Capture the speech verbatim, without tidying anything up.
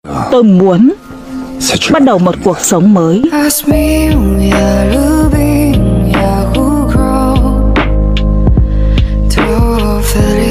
Tôi muốn bắt đầu một cuộc sống mới. Feel